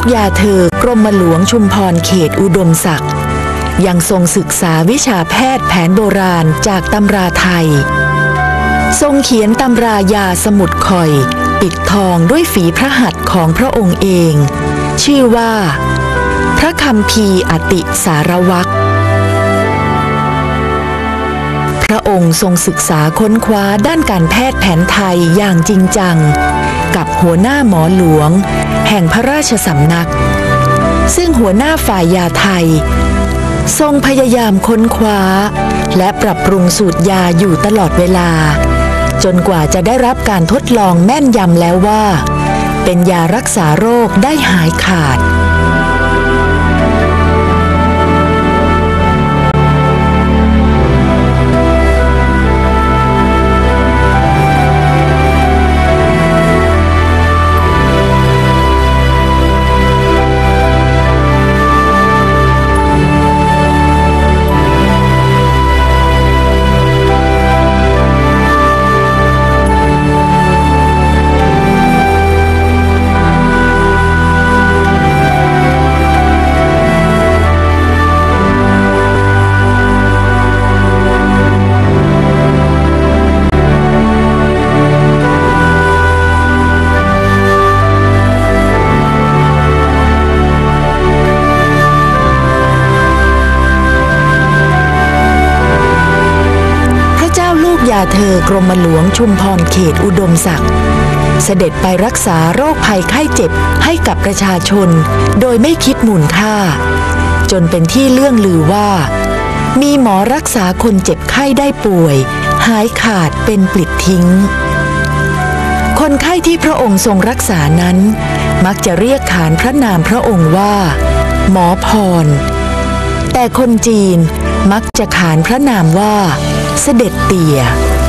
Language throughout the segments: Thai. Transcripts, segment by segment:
ยาเธอกรมหลวงชุมพรเขตอุดมศักดิ์ยังทรงศึกษาวิชาแพทย์แผนโบราณจากตำราไทยทรงเขียนตำรายาสมุดข่อยปิดทองด้วยฝีพระหัตถ์ของพระองค์เองชื่อว่าพระคัมภีร์อติสารวรรคพระองค์ทรงศึกษาค้นคว้าด้านการแพทย์แผนไทยอย่างจริงจังกับหัวหน้าหมอหลวงแห่งพระราชสำนักซึ่งหัวหน้าฝ่ายยาไทยทรงพยายามค้นคว้าและปรับปรุงสูตรยาอยู่ตลอดเวลาจนกว่าจะได้รับการทดลองแม่นยำแล้วว่าเป็นยารักษาโรคได้หายขาดเธอกรมหลวงชุมพรเขตอุดมศักดิ์เสด็จไปรักษาโรคภัยไข้เจ็บให้กับประชาชนโดยไม่คิดมูลค่าจนเป็นที่เลื่องลือว่ามีหมอรักษาคนเจ็บไข้ได้ป่วยหายขาดเป็นปลิดทิ้งคนไข้ที่พระองค์ทรงรักษานั้นมักจะเรียกขานพระนามพระองค์ว่าหมอพรแต่คนจีนมักจะขานพระนามว่าเสด็จเตี่ย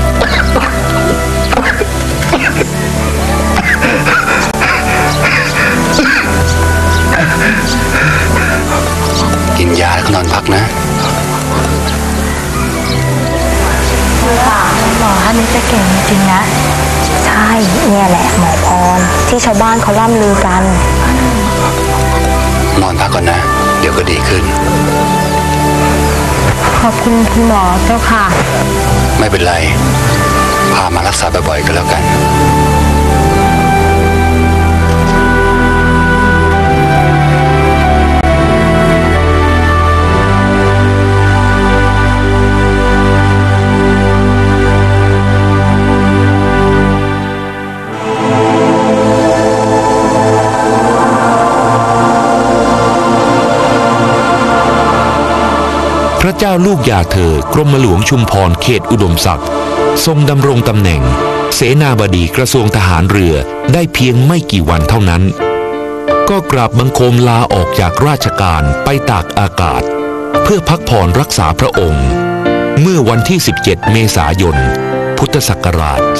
กินยาแล้วก็นอนพักนะหมอท่านนี้จะเก่งจริงๆนะใช่เนี่ยแหละหมอพรที่ชาวบ้านเขาล่ำลือกันนอนพักก่อนนะเดี๋ยวก็ดีขึ้นขอบคุณคุณหมอเจ้าค่ะไม่เป็นไรพามารักษาบ่อยๆก็แล้วกันพระเจ้าลูกยาเธอกรมหลวงชุมพรเขตอุดมศักดิ์ทรงดำรงตำแหน่งเสนาบดีกระทรวงทหารเรือได้เพียงไม่กี่วันเท่านั้นก็กราบบังคมลาออกจากราชการไปตากอากาศเพื่อพักผ่อนรักษาพระองค์เมื่อวันที่17 เมษายนพุทธศักราช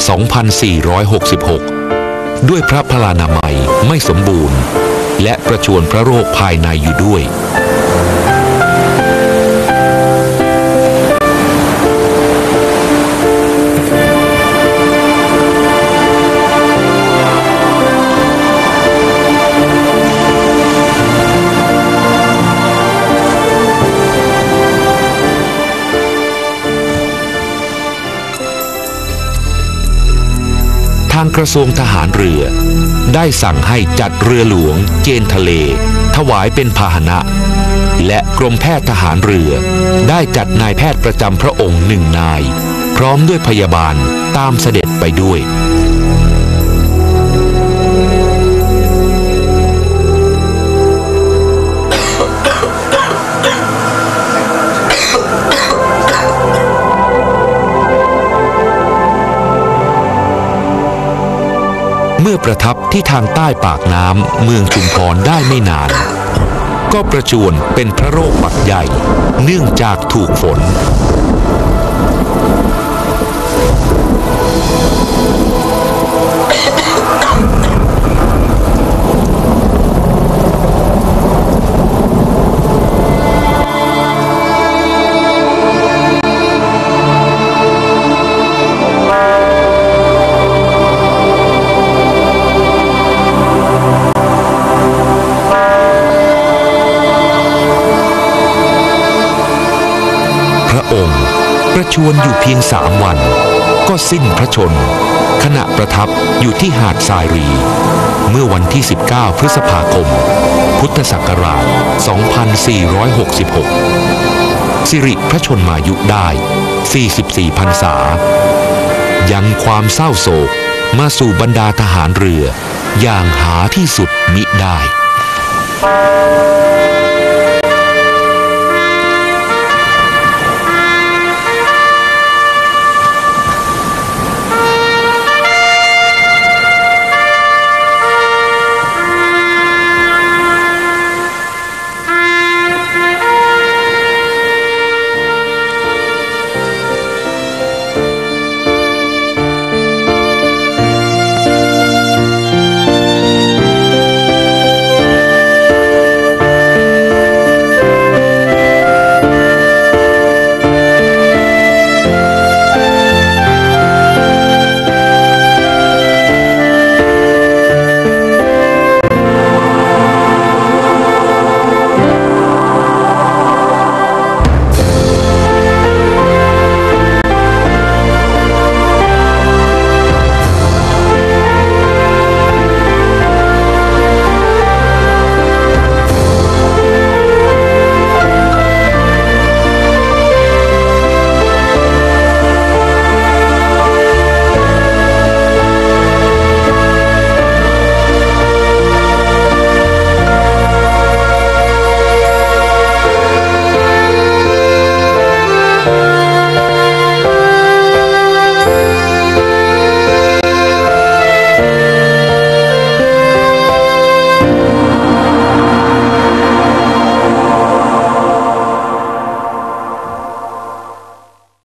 2466 ด้วยพระพลานามัยไม่สมบูรณ์และประชวรพระโรคภายในอยู่ด้วยทางกระทรวงทหารเรือได้สั่งให้จัดเรือหลวงเจนทะเลถวายเป็นพาหนะและกรมแพทย์ทหารเรือได้จัดนายแพทย์ประจำพระองค์1 นายพร้อมด้วยพยาบาลตามเสด็จไปด้วย เมื่อประทับที่ทางใต้ปากน้ำเมืองชุมพรได้ไม่นานก็ประชวรเป็นพระโรคหวัดใหญ่เนื่องจากถูกฝนองค์ประชวรอยู่เพียง3 วันก็สิ้นพระชนม์ขณะประทับอยู่ที่หาดทรายรี เมื่อวันที่ 19 พฤษภาคม พุทธศักราช 2466 สิริพระชนมายุได้ 44 พรรษา ยังความเศร้าโศกมาสู่บรรดาทหารเรืออย่างหาที่สุดมิได้